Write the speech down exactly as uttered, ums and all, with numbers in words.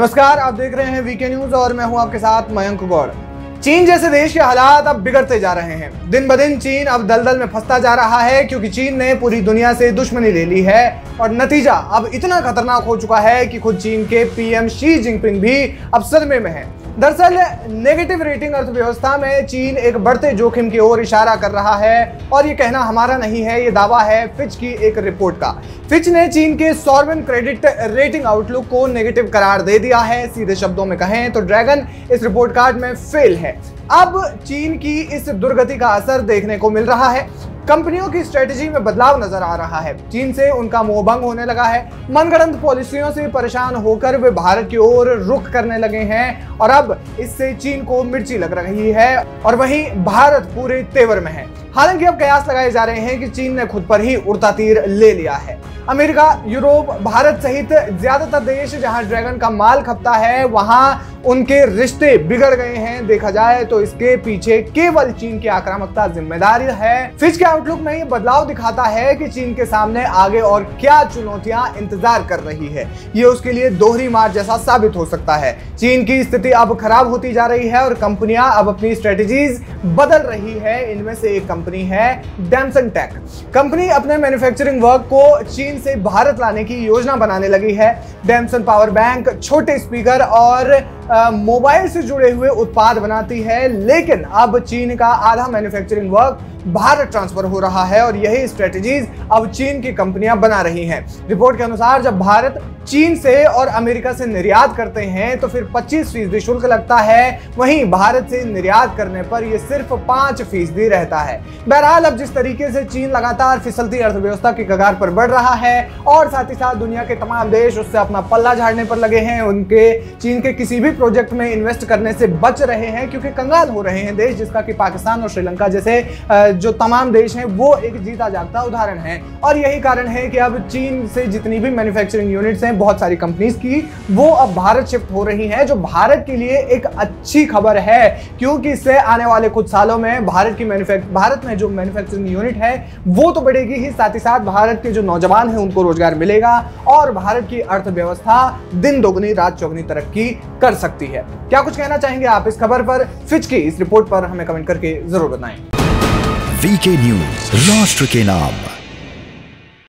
नमस्कार, आप देख रहे हैं वीके न्यूज और मैं हूं आपके साथ मयंक गौड़। चीन जैसे देश के हालात अब बिगड़ते जा रहे हैं। दिन ब दिन चीन अब दलदल में फंसता जा रहा है क्योंकि चीन ने पूरी दुनिया से दुश्मनी ले ली है और नतीजा अब इतना खतरनाक हो चुका है कि खुद चीन के पीएम शी जिनपिंग भी अब सदमे में है। दरअसल नेगेटिव रेटिंग अर्थव्यवस्था में चीन एक बढ़ते जोखिम की ओर इशारा कर रहा है और ये कहना हमारा नहीं है, ये दावा है फिच की एक रिपोर्ट का। फिच ने चीन के सॉवरेन क्रेडिट रेटिंग आउटलुक को नेगेटिव करार दे दिया है। सीधे शब्दों में कहें तो ड्रैगन इस रिपोर्ट कार्ड में फेल है। अब चीन की इस दुर्गति का असर देखने को मिल रहा है। कंपनियों की स्ट्रेटेजी में बदलाव नजर आ रहा है। चीन से उनका मोहभंग होने लगा है। मनगढ़ंत पॉलिसियों से परेशान होकर वे भारत की ओर रुख करने लगे हैं और अब इससे चीन को मिर्ची लग रही है और वहीं भारत पूरे तेवर में है। हालांकि अब कयास लगाए जा रहे हैं कि चीन ने खुद पर ही उड़ता तीर ले लिया है। अमेरिका, यूरोप, भारत सहित ज्यादातर देश जहां ड्रैगन का माल खपता है वहां उनके रिश्ते बिगड़ गए हैं। देखा जाए तो इसके पीछे केवल चीन की आक्रामकता जिम्मेदार है। फिच के आउटलुक में ये बदलाव दिखाता है कि चीन के सामने आगे और क्या चुनौतियां इंतजार कर रही है। ये उसके लिए दोहरी मार जैसा साबित हो सकता है। चीन की स्थिति अब खराब होती जा रही है और कंपनियां अब अपनी स्ट्रेटेजीज बदल रही है। इनमें से एक कंपनी है डैमसन टेक। कंपनी अपने मैन्युफैक्चरिंग वर्क को चीन से भारत लाने की योजना बनाने लगी है। डैमसन पावर बैंक, छोटे स्पीकर और मोबाइल से जुड़े हुए उत्पाद बनाती है, लेकिन अब चीन का आधा मैन्युफैक्चरिंग वर्क भारत ट्रांसफर हो रहा है और यही स्ट्रेटजीज अब चीन की कंपनियां बना रही हैं। रिपोर्ट के अनुसार जब भारत चीन से और अमेरिका से निर्यात करते हैं तो फिर पच्चीस फीसदी शुल्क लगता है, वहीं भारत से निर्यात करने पर यह सिर्फ पांच फीसदी रहता है। बहरहाल अब जिस तरीके से चीन लगातार फिसलती अर्थव्यवस्था की कगार पर बढ़ रहा है और साथ ही साथ दुनिया के तमाम देश उससे अपना पल्ला झाड़ने पर लगे हैं, उनके चीन के किसी भी प्रोजेक्ट में इन्वेस्ट करने से बच रहे हैं क्योंकि कंगाल हो रहे हैं देश, जिसका कि पाकिस्तान और श्रीलंका जैसे जो तमाम देश हैं वो एक जीता जागता उदाहरण है। और यही कारण है कि अब चीन से जितनी भी मैन्युफैक्चरिंग यूनिट्स हैं बहुत सारी कंपनीज की, वो अब भारत शिफ्ट हो रही हैं, जो भारत के लिए एक अच्छी खबर है क्योंकि इससे आने वाले कुछ सालों में भारत की मैन्युफैक्चर भारत में जो मैन्युफैक्चरिंग यूनिट है वो तो बढ़ेगी ही, साथ ही साथ भारत के जो नौजवान हैं उनको रोजगार मिलेगा और भारत की अर्थव्यवस्था दिन दोगुनी रात चौगुनी तरक्की कर सकती है। क्या कुछ कहना चाहेंगे आप इस खबर पर? फिच की इस रिपोर्ट पर हमें कमेंट करके जरूर बताएं। वीके न्यूज, राष्ट्र के नाम।